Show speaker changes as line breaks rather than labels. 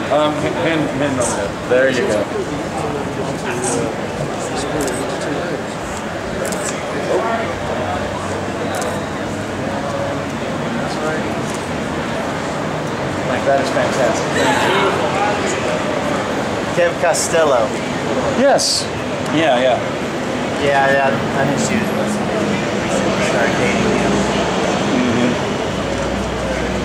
Hand on that. There you go.
That is fantastic. Kev Costello.
Yes. Yeah.
Yeah, I didn't shoot it. Start dating him.